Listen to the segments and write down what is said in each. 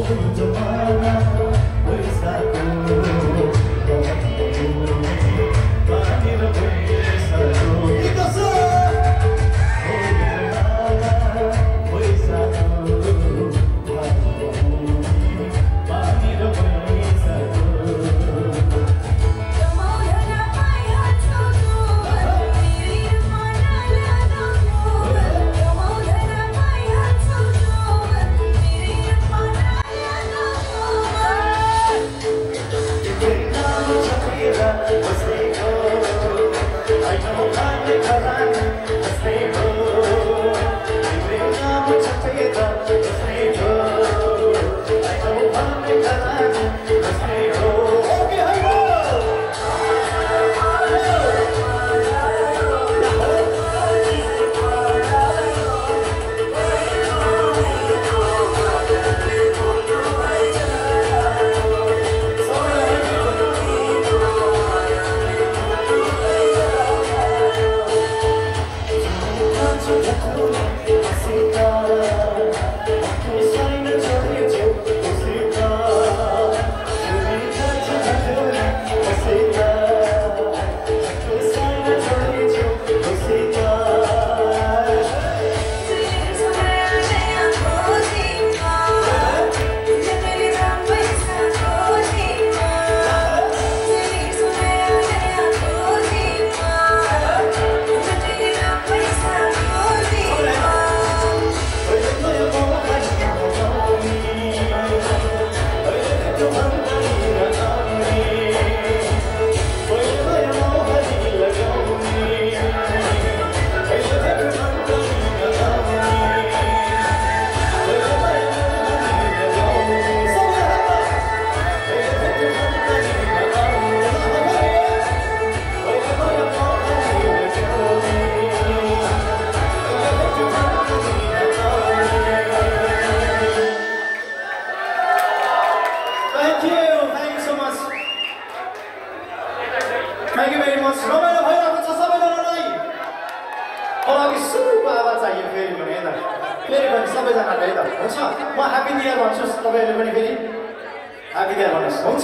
Thank you very much. रमाइलो भइरहेको छ सबैजनालाई। अघि सुरुको आवाज चाहियो फेरि भने है त। फेरि भने सबैजनाले है त। हुन्छ? म ह्यापी न्यू इयर भन्छु तपाईहरुले पनि फेरि ह्यापी न्यू इयर भन्नुस्। हुन्छ?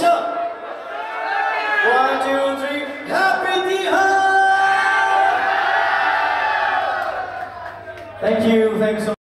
1 2 3 happy new year. Thank you so much.